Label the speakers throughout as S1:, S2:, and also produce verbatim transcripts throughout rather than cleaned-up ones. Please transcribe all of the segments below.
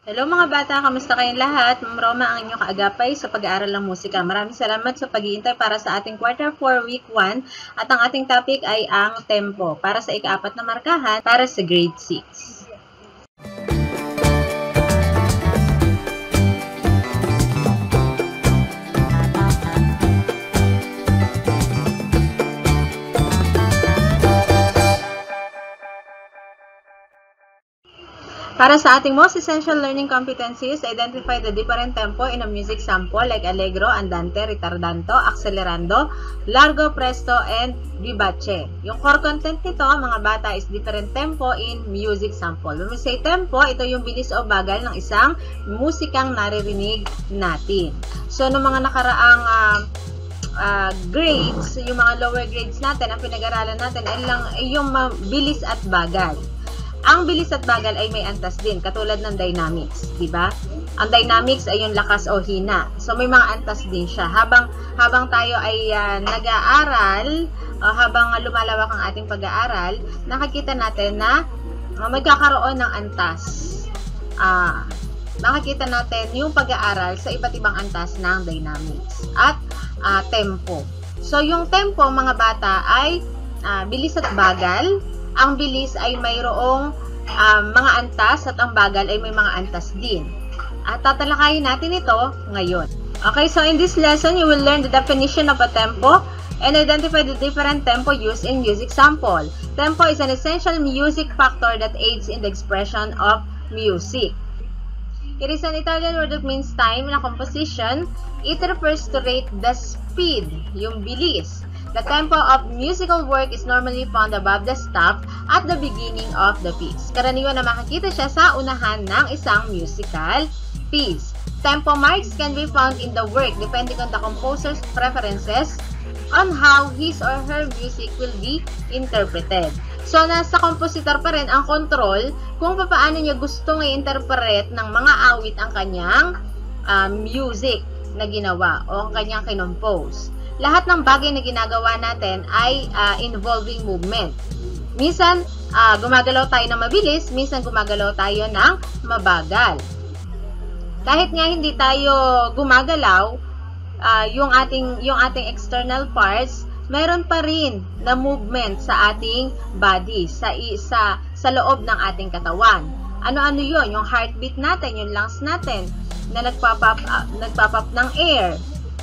S1: Hello mga bata, kamusta kayong lahat? Ma'am Roma ang inyong kaagapay sa pag-aaral ng musika. Maraming salamat sa pag-iintay para sa ating quarter four week one at ang ating topic ay ang tempo para sa ikaapat na markahan para sa grade six. Para sa ating most essential learning competencies, identify the different tempo in a music sample like allegro, andante, ritardando, accelerando, largo, presto, and vivace. Yung core content nito, mga bata, is different tempo in music sample. When we say tempo, ito yung bilis o bagal ng isang musikang naririnig natin. So, noong mga nakaraang uh, uh, grades, yung mga lower grades natin, ang pinag-aralan natin ay lang ay yung bilis at bagal. Ang bilis at bagal ay may antas din, katulad ng dynamics, di ba? Ang dynamics ay yung lakas o hina. So may mga antas din siya. Habang habang tayo ay uh, nag-aaral, uh, habang lumalawak ang ating pag-aaral, nakikita natin na uh, magkakaroon ng antas. Uh, makikita natin yung pag-aaral sa iba't ibang antas ng dynamics at uh, tempo. So yung tempo, mga bata, ay uh, bilis at bagal. Ang bilis ay mayroong um, mga antas at ang bagal ay may mga antas din. At tatalakayin natin ito ngayon. Okay, so in this lesson, you will learn the definition of a tempo and identify the different tempo used in music sample. Tempo is an essential music factor that aids in the expression of music. It is an Italian word that means time in a composition. It refers to rate, the speed, yung bilis. The tempo of musical work is normally found above the stop at the beginning of the piece. Karaniwan na makikita siya sa unahan ng isang musical piece. Tempo marks can be found in the work depending on the composer's preferences on how his or her music will be interpreted. So, nasa compositor pa rin ang control kung paano niya gustong i-interpret ng mga awit ang kanyang uh, music na ginawa o ang kanyang kinompose. Lahat ng bagay na ginagawa natin ay uh, involving movement. Minsan, uh, gumagalaw tayo ng mabilis, minsan gumagalaw tayo ng mabagal. Kahit nga hindi tayo gumagalaw, uh, yung ating yung ating external parts, meron pa rin na movement sa ating body, sa sa sa loob ng ating katawan. Ano-ano 'yon? Yung heartbeat natin, yung lungs natin na nagpapap uh, nagpapap ng air.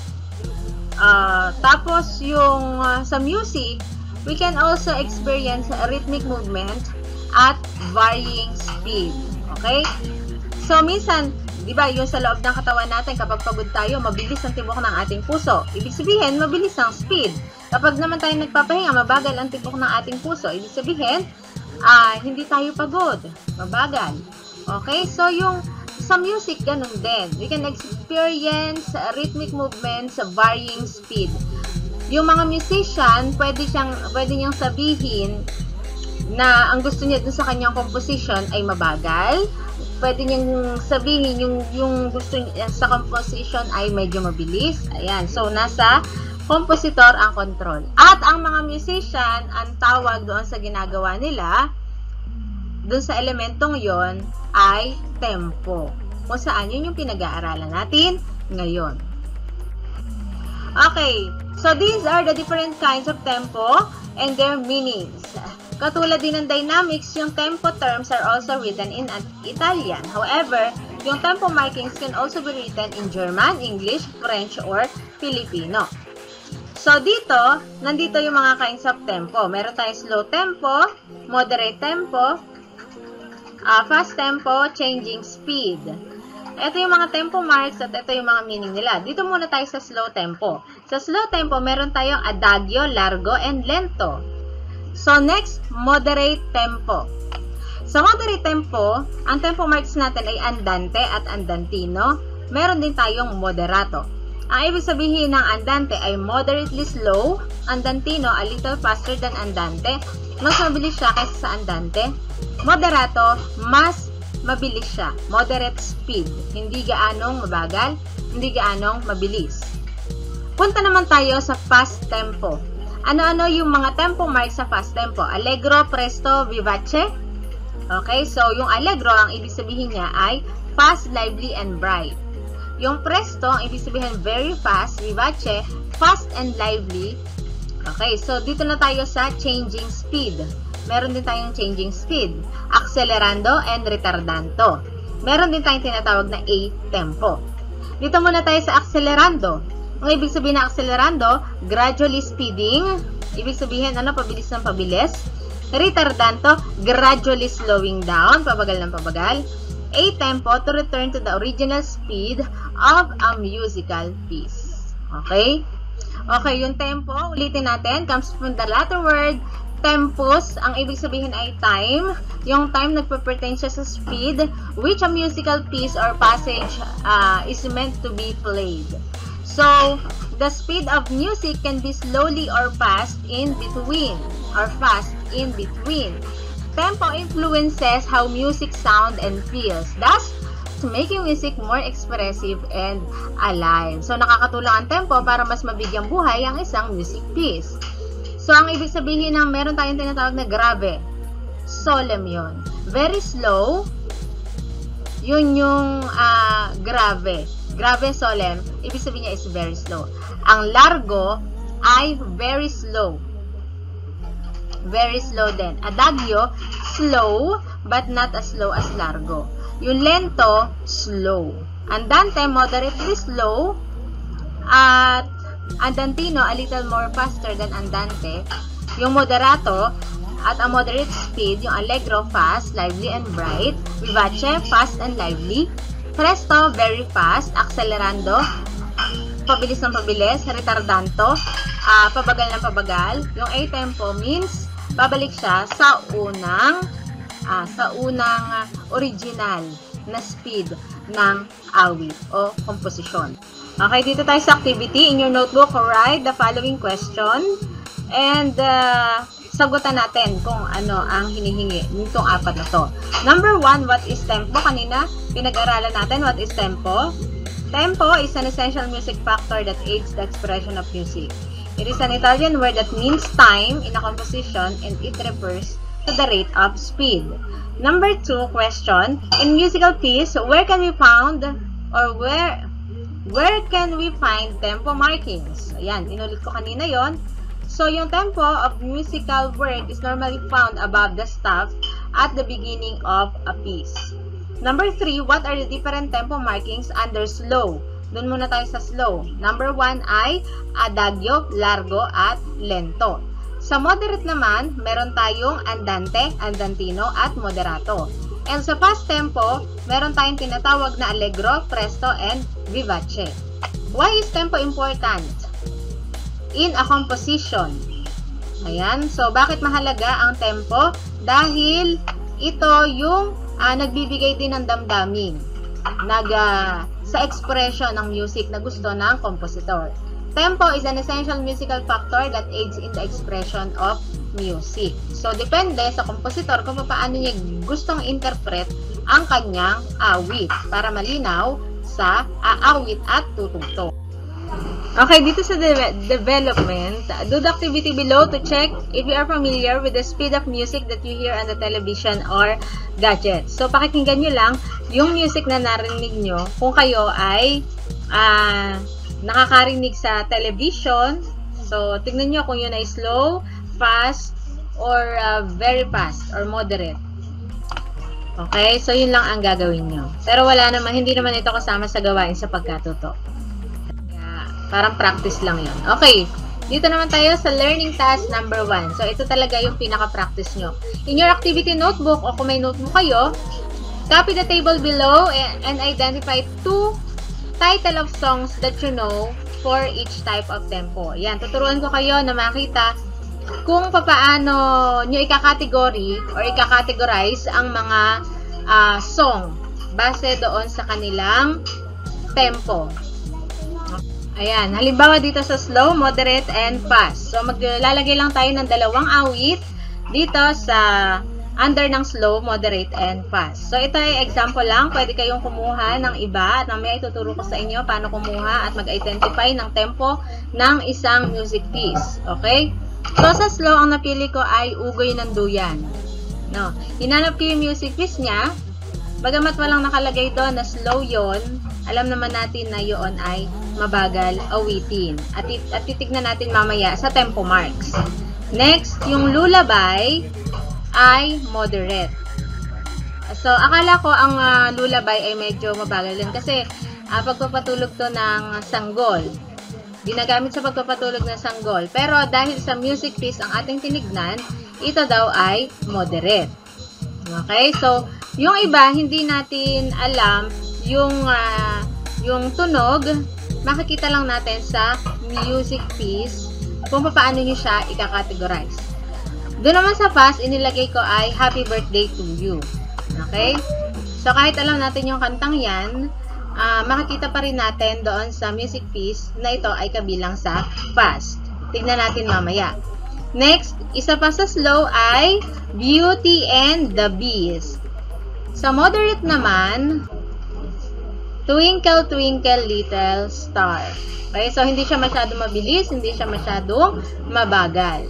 S1: Uh, tapos yung uh, sa music, we can also experience a rhythmic movement at varying speed. Okay? So minsan, di ba, yung sa loob ng katawan natin, kapag pagod tayo, mabilis ang tibok ng ating puso. Ibig sabihin, mabilis ang speed. Kapag naman tayo nagpapahinga, mabagal ang tibok ng ating puso. Ibig sabihin, uh, hindi tayo pagod. Mabagal. Okay? So yung sa music, ganun din. We can experience rhythmic movements sa varying speed. Yung mga musician, pwede siyang pwede niyang sabihin na ang gusto niya dun sa kanyang composition ay mabagal. Pwede niyang sabihin yung yung gusto niya sa composition ay medyo mabilis. Ayan. So nasa compositor ang control. At ang mga musician, ang tawag doon sa ginagawa nila, doon sa elementong yon ay tempo. Kung saan yun yung pinag-aaralan natin ngayon. Okay, so these are the different kinds of tempo and their meanings. Katulad din ng dynamics, yung tempo terms are also written in Italian. However, yung tempo markings can also be written in German, English, French, or Filipino. So dito, nandito yung mga kinds of tempo. Meron tayong slow tempo, moderate tempo, Uh, fast tempo, changing speed. Ito yung mga tempo marks at ito yung mga meaning nila. Dito muna tayo sa slow tempo. Sa slow tempo, meron tayong adagio, largo, and lento. So next, moderate tempo. Sa moderate tempo, ang tempo marks natin ay andante at andantino. Meron din tayong moderato. Ang ibig sabihin ng andante ay moderately slow, andantino a little faster than andante. Mas mabilis siya kaysa sa andante. Moderato, mas mabilis siya. Moderate speed. Hindi gaanong mabagal, hindi gaanong mabilis. Punta naman tayo sa fast tempo. Ano-ano yung mga tempo marks sa fast tempo? Allegro, presto, vivace. Okay, so yung allegro, ang ibig sabihin niya ay fast, lively, and bright. Yung presto, ang ibig sabihin very fast, vivace, fast and lively. Okay, so dito na tayo sa changing speed. Meron din tayong changing speed, accelerando and retardando. Meron din tayong tinatawag na A-tempo. Dito muna tayo sa accelerando. Ang ibig sabihin ng accelerando, gradually speeding. Ibig sabihin, ano, pabilis ng pabilis. Retardando, gradually slowing down, pabagal ng pabagal. A-tempo, to return to the original speed of a musical piece. Okay? Okay, yung tempo, ulitin natin, comes from the Latin word tempus. Ang ibig sabihin ay time. Yung time nagpe-pertain siya sa speed which a musical piece or passage uh, is meant to be played. So, the speed of music can be slowly or fast in between or fast in between. Tempo influences how music sound and feels, thus making music more expressive and alive. So, nakakatulong ang tempo para mas mabigyang buhay ang isang music piece. So, ang ibig sabihin ng meron tayong tinatawag na grave, solemn yun. Very slow, yun yung uh, grave. Grave, solemn, ibig sabihin niya is very slow. Ang largo ay very slow. Very slow din. Adagio, slow, but not as slow as largo. Yung lento, slow. Andante, moderately slow. At andantino, a little more faster than andante. Yung moderato, at a moderate speed, yung allegro, fast, lively, and bright. Vivace, fast and lively. Presto, very fast. Accelerando, pabilis ng pabilis. Retardando, uh, pabagal ng pabagal. Yung A-tempo means, babalik siya sa unang, uh, sa unang original na speed ng awit o komposisyon. Okay, dito tayo sa activity. In your notebook, write the following question and uh, sagutan natin kung ano ang hinihingi nitong apat na to. Number one, what is tempo? Kanina, pinag-aralan natin what is tempo. Tempo is an essential music factor that aids the expression of music. It is an Italian word that means time in a composition and it refers to the rate of speed. Number two, question. In musical piece, where can we found or where Where can we find tempo markings? Ayan, inulit ko kanina yon. So, yung tempo of musical work is normally found above the staff at the beginning of a piece. Number three, what are the different tempo markings under slow? Doon muna tayo sa slow. Number one ay adagio, largo, at lento. Sa moderate naman, meron tayong andante, andantino, at moderato. And sa fast tempo, meron tayong tinatawag na allegro, presto, and vivace. Why is tempo important in a composition? Ayan, so bakit mahalaga ang tempo? Dahil ito yung uh, nagbibigay din ng damdamin nag, uh, sa expression ng music na gusto ng kompositor. Tempo is an essential musical factor that aids in the expression of music. So, depende sa kompositor kung paano niya gustong interpret ang kanyang awit para malinaw sa aawit at tutugtog. Okay, dito sa de development, do the activity below to check if you are familiar with the speed of music that you hear on the television or gadget. So, pakikinggan nyo lang yung music na narinig nyo kung kayo ay uh, nakakarinig sa television. So, tignan nyo kung yun ay slow, fast, or uh, very fast, or moderate. Okay? So, yun lang ang gagawin nyo. Pero wala naman, hindi naman ito kasama sa gawain sa pagkatuto. Kaya, parang practice lang yun. Okay. Dito naman tayo sa learning task number one. So, ito talaga yung pinaka-practice nyo. In your activity notebook, o kung may notebook kayo, copy the table below and, and identify two title of songs that you know for each type of tempo. Yan, tuturuan ko kayo na makita kung paano nyo ikakategory or ikakategorize ang mga uh, song base doon sa kanilang tempo. Ayan, halimbawa dito sa slow, moderate, and fast. So, maglalagay lang tayo ng dalawang awit dito sa under ng slow, moderate, and fast. So, ito ay example lang. Pwede kayong kumuha ng iba at mamaya ituturo ko sa inyo paano kumuha at mag-identify ng tempo ng isang music piece. Okay? So, sa slow, ang napili ko ay Ugoy ng Duyan. No. Hinanap ko yung music piece niya. Bagamat walang nakalagay doon na slow yon, alam naman natin na yon ay mabagal awitin. At, at titignan natin mamaya sa tempo marks. Next, yung lullaby ay moderate. So, akala ko ang uh, lullaby ay medyo mabagal din kasi uh, pagpapatulog to ng sanggol. Ginagamit sa pagpapatulog ng sanggol. Pero dahil sa music piece ang ating tinignan, ito daw ay moderate. Okay? So, yung iba, hindi natin alam yung, uh, yung tunog, makikita lang natin sa music piece kung paano nyo siya ika-categorize. Doon naman sa fast, inilagay ko ay Happy Birthday to You. Okay? So, kahit alam natin yung kantang yan, uh, makikita pa rin natin doon sa music piece na ito ay kabilang sa fast. Tignan natin mamaya. Next, isa pa sa slow ay Beauty and the Beast. Sa moderate naman, Twinkle, Twinkle, Little Star. Okay, so hindi siya masyadong mabilis, hindi siya masyadong mabagal.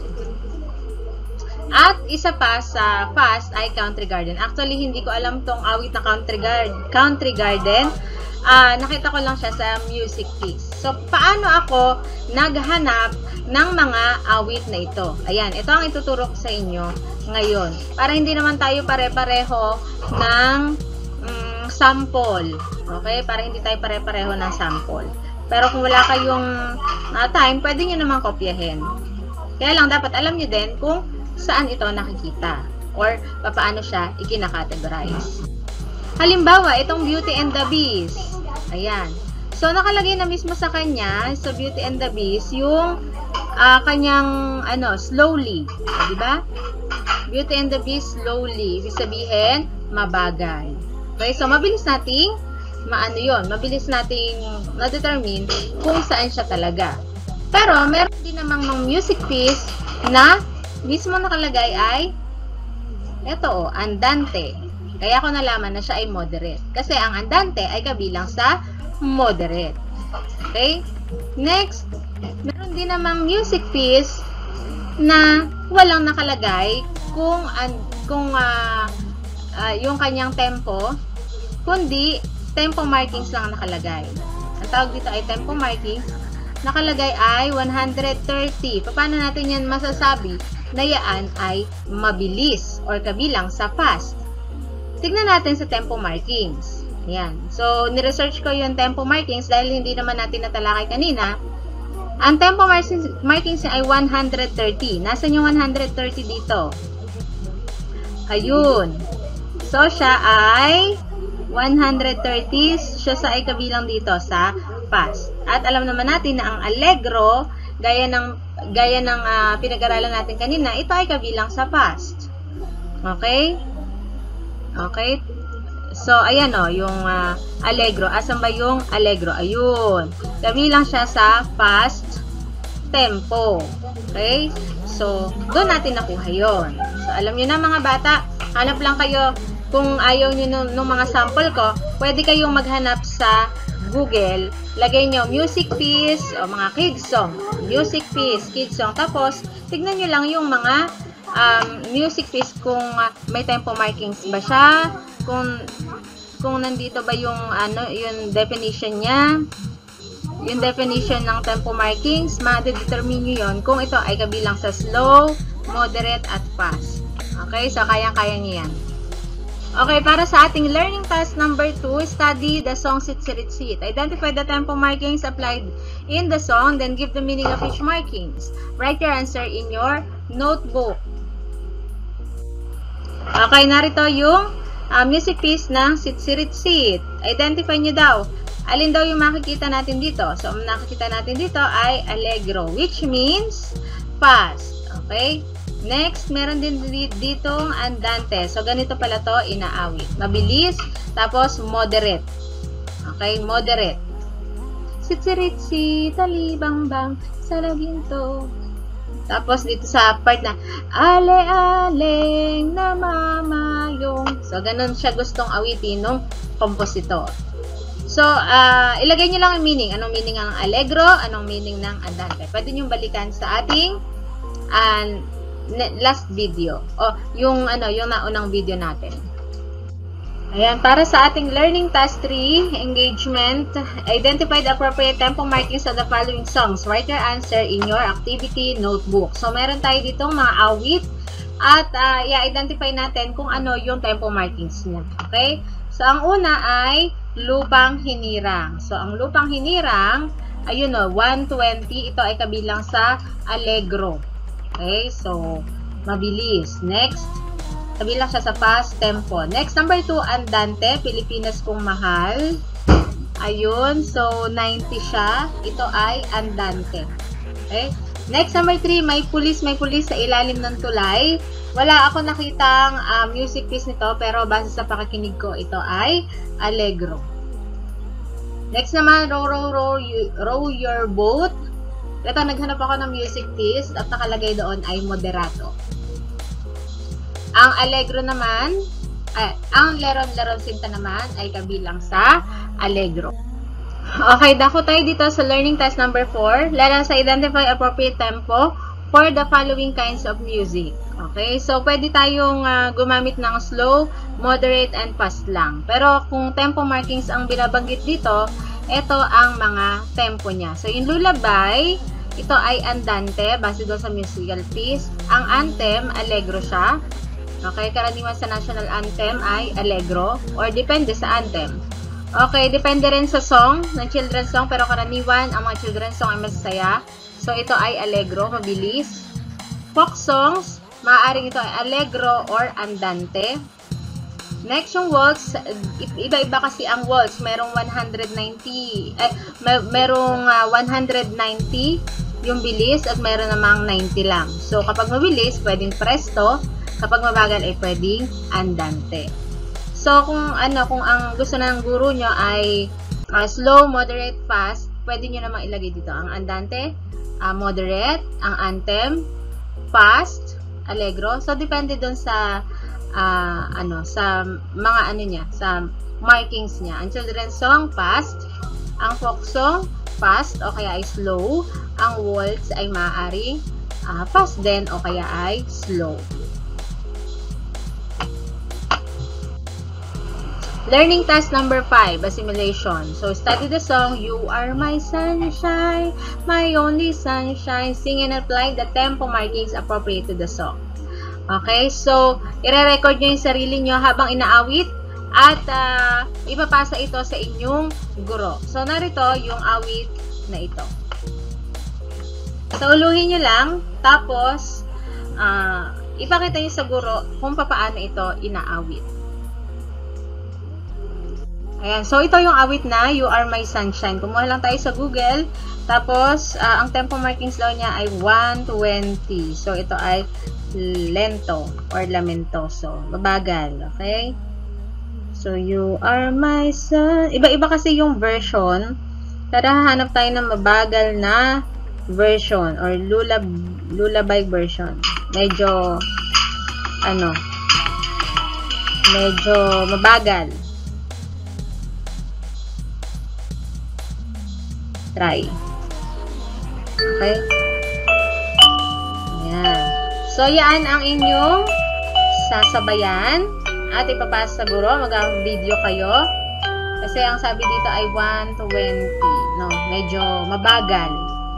S1: At isa pa sa fast ay Country Garden. Actually, hindi ko alam tong awit na Country, Gar Country Garden. Uh, nakita ko lang siya sa music piece. So, paano ako naghanap ng mga awit na ito? Ayan, ito ang ituturo ko sa inyo ngayon. Para hindi naman tayo pare-pareho ng um, sample. Okay? Para hindi tayo pare-pareho ng sample. Pero kung wala kayong uh, time, pwede nyo naman kopyahin. Kaya lang, dapat alam nyo din kung saan ito nakikita or paano siya ikinakategorize. Halimbawa, itong Beauty and the Beast. Ayan. So, nakalagay na mismo sa kanya, sa Beauty and the Beast, yung uh, kanyang, ano, slowly. Diba? Beauty and the Beast, slowly. Ibig sabihin, mabagal. Okay, so, mabilis nating maano yun, mabilis nating na-determine kung saan siya talaga. Pero, meron din namang ng music piece na mismo nakalagay ay eto, oh, andante. Kaya ko nalaman na siya ay moderate. Kasi ang andante ay kabilang sa moderate. Okay? Next, meron din namang music piece na walang nakalagay kung, kung uh, uh, yung kanyang tempo, kundi tempo markings lang nakalagay. Ang tawag dito ay tempo markings. Nakalagay ay one hundred thirty. Paano natin yan masasabi na yan ay mabilis or kabilang sa fast? Tignan natin sa tempo markings. Yan. So, niresearch ko yung tempo markings dahil hindi naman natin natalakay kanina. Ang tempo markings, markings ay one hundred thirty. Nasaan yung one hundred thirty dito? Ayun. So, siya ay one hundred thirty, siya sa ay kabilang dito sa fast. At alam naman natin na ang allegro, gaya ng, gaya ng uh, pinag-aralan natin kanina, ito ay kabilang sa fast. Okay? Okay? So, ayan o, yung uh, allegro. Asan ba yung allegro? Ayun. Kabilang siya sa fast tempo. Okay? So, doon natin nakuha yun. So, alam nyo na mga bata, hanap lang kayo. Kung ayaw nyo nung, nung mga sample ko, pwede kayong maghanap sa Google. Lagay nyo music piece o mga kids song. Music piece, kids song. Tapos, tignan nyo lang yung mga um, music piece kung uh, may tempo markings ba siya. Kung, kung nandito ba yung, ano, yung definition niya. Yung definition ng tempo markings, ma-determine nyo yun kung ito ay kabilang sa slow, moderate, at fast. Okay? So, kayang-kaya nyo yan. Okay, para sa ating learning task number two, study the song Sitsiritsit. Identify the tempo markings applied in the song, then give the meaning of each markings. Write your answer in your notebook. Okay, narito yung uh, music piece ng Sitsiritsit. Identify nyo daw. Alin daw yung makikita natin dito? So, ang nakikita natin dito ay allegro, which means fast. Okay? Next, meron din ditong andante. So, ganito pala to inaawit. Mabilis, tapos moderate. Okay, moderate. Sitsiritsi, talibang-bang, sa laginto. Tapos, dito sa part na, ale-aleng, namamayong. So, ganun siya gustong awitin ng kompositor. So, uh, ilagay nyo lang ang meaning. Anong meaning ng allegro? Anong meaning ng andante? Pwede nyo balikan sa ating uh, last video o yung ano yung naunang video natin. Ayan, para sa ating learning task three, engagement, identify the appropriate tempo markings of the following songs. Write your answer in your activity notebook. So, meron tayo dito mga awit at uh, i-identify natin kung ano yung tempo markings niya. Okay? So, ang una ay Lupang Hinirang. So, ang Lupang Hinirang, ayun o, one twenty. Ito ay kabilang sa Allegro. Okay? So, mabilis. Next, kabilang siya sa fast tempo. Next, number two, Andante, Pilipinas Kong Mahal. Ayun, so ninety siya. Ito ay Andante. Okay? Next, number three, May Pulis, May Pulis sa Ilalim ng Tulay. Wala ako nakitang uh, music piece nito, pero base sa pakikinig ko, ito ay Allegro. Next naman, Row, Row, Row, row Your Boat. Ito, naghanap ako ng music piece at nakalagay doon ay Moderato. Ang Allegro naman, ay, ang Leron-Leron Sinta naman ay kabilang sa Allegro. Okay, dako tayo dito sa learning task number four. Let us identify appropriate tempo for the following kinds of music. Okay, so pwede tayong uh, gumamit ng slow, moderate, and fast lang. Pero kung tempo markings ang binabanggit dito, ito ang mga tempo niya. So yung lullaby, ito ay Andante, base doon sa musical piece. Ang anthem, Allegro siya. Okay, karaniwan sa national anthem ay Allegro or depende sa anthem. Okay, depende rin sa song, ng children's song, pero karaniwan ang mga children's song ay masasaya. So, ito ay Allegro, mabilis. Folk songs, maaaring ito ay Allegro or Andante. Next, yung waltz, iba-iba kasi ang waltz. Merong one ninety, eh, mer merong uh, one ninety yung bilis at meron namang ninety lang. So, kapag mabilis, pwedeng presto. Kapag mabagal ay pwedeng andante. So, kung ano, kung ang gusto ng guru nyo ay uh, slow, moderate, fast, pwede nyo namang ilagay dito ang andante, uh, moderate, ang anthem, fast, allegro. So, depende dun sa uh, ano, sa mga ano niya, sa markings niya. Ang children's song, fast. Ang folk song, fast o kaya ay slow. Ang waltz ay maaaring uh, fast din o kaya ay slow. Learning task number five, a simulation. So, study the song, You Are My Sunshine, My Only Sunshine. Sing and apply the tempo markings appropriate to the song. Okay, so, ire-record nyo yung sarili nyo habang inaawit at uh, ipapasa ito sa inyong guro. So, narito yung awit na ito. So, uluhin nyo lang, tapos, uh, ipakita nyo sa guro kung paano ito inaawit. Ayan, so ito yung awit na You Are My Sunshine. Kumuha lang tayo sa Google. Tapos, uh, ang tempo markings daw niya ay one twenty. So, ito ay lento or lamentoso. Mabagal, okay? So, You Are My Sun. Iba-iba kasi yung version. Tara, hahanap tayo ng mabagal na version or lulab lullaby version. Medyo, ano, medyo mabagal. Try. Okay? Ayan. So, yan ang inyong sasabayan at ipapasa sa guro. Mag-video kayo. Kasi ang sabi dito ay one twenty. No, medyo mabagal.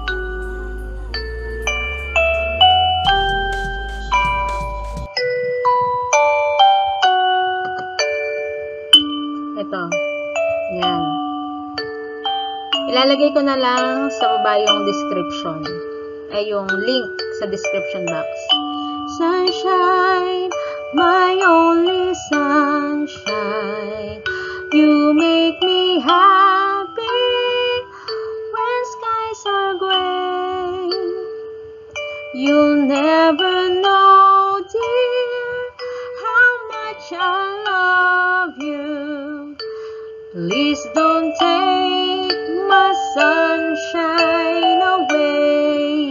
S1: Ito. Yan. Ilalagay ko na lang sa baba yung description. Ay, yung link sa description box. Sunshine, my only sunshine. You make me happy when skies are gray. You'll never know, dear, how much I love you. Please don't take my sunshine away.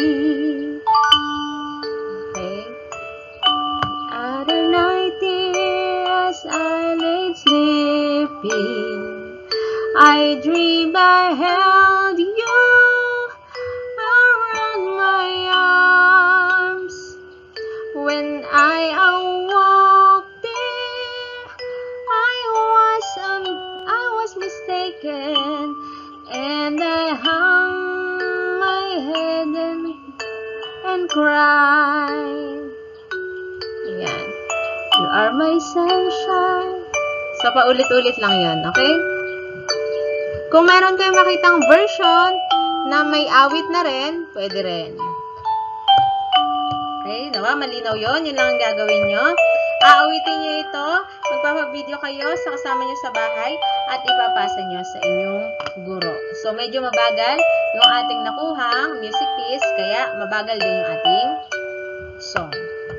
S1: Okay. Other night, dear, as I lay sleeping, I dreamed I held you around my arms. When I awoke, dear, I cry. Ayan. You are my sunshine. So, paulit-ulit lang yun, okay? Kung meron kayong makitang version na may awit na rin, pwede rin. Okay, nawa, malinaw yun. Yun lang ang gagawin nyo. Aawitin nyo ito, magpapag-video kayo sa kasama nyo sa bahay at ipapasa nyo sa inyong guro. So, medyo mabagal yung ating nakuhang music piece, kaya mabagal din yung ating song.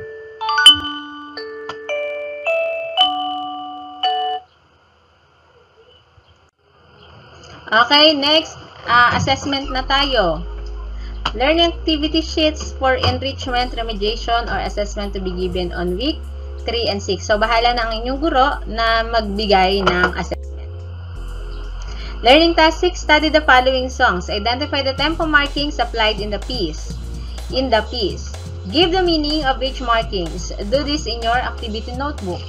S1: Okay, next, uh, assessment na tayo. Learning activity sheets for enrichment, remediation, or assessment to be given on week three and six. So, bahala na ang inyong guro na magbigay ng assessment. Learning task six, study the following songs. Identify the tempo markings applied in the piece. In the piece. Give the meaning of each markings. Do this in your activity notebook.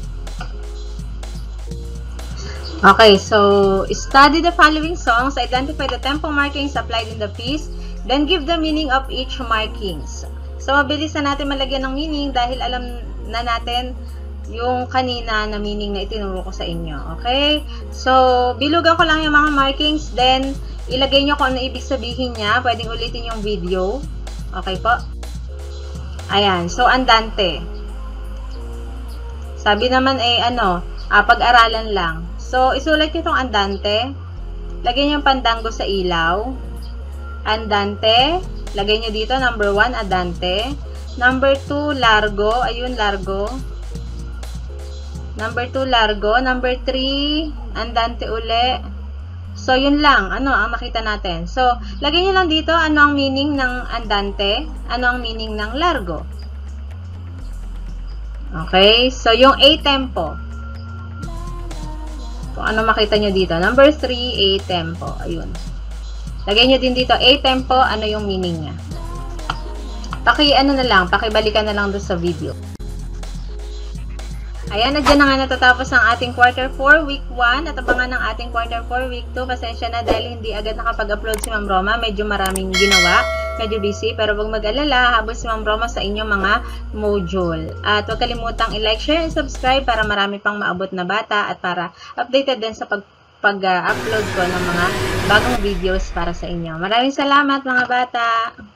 S1: Okay, so study the following songs. Identify the tempo markings applied in the piece. Then give the meaning of each markings. So, mabilis na natin malagyan ng meaning dahil alam na natin yung kanina na meaning na itinuro ko sa inyo. Okay? So, bilugan ko lang yung mga markings. Then, ilagay nyo kung ano ibig sabihin niya. Pwedeng ulitin yung video. Okay po? Ayan. So, andante. Sabi naman eh, ano, ah, pag-aralan lang. So, isulat nyo itong andante. Lagyan nyo yung pandango sa ilaw. Andante. Lagay nyo dito, number one, andante. Number two, largo. Ayun, largo. Number two, largo. Number three, andante uli. So, yun lang. Ano ang makita natin? So, lagay nyo lang dito, ano ang meaning ng andante? Ano ang meaning ng largo? Okay? So, yung A tempo. Kung ano makita nyo dito. Number three, A tempo. Ayun. Lagay nyo din dito, A tempo, ano yung meaning niya. Paki, ano na lang, pakibalikan na lang doon sa video. Ayan, na dyan na nga natatapos ang ating quarter four, week one, at abangan ng ating quarter four, week two. Pasensya na dahil hindi agad nakapag-upload si Ma'am Roma. Medyo maraming ginawa, medyo busy, pero huwag mag-alala, habol si Ma'am Roma sa inyong mga module. At huwag kalimutang i-like, share, and subscribe para marami pang maabot na bata at para updated din sa pag pag-upload ko ng mga bagong videos para sa inyo. Maraming salamat mga bata!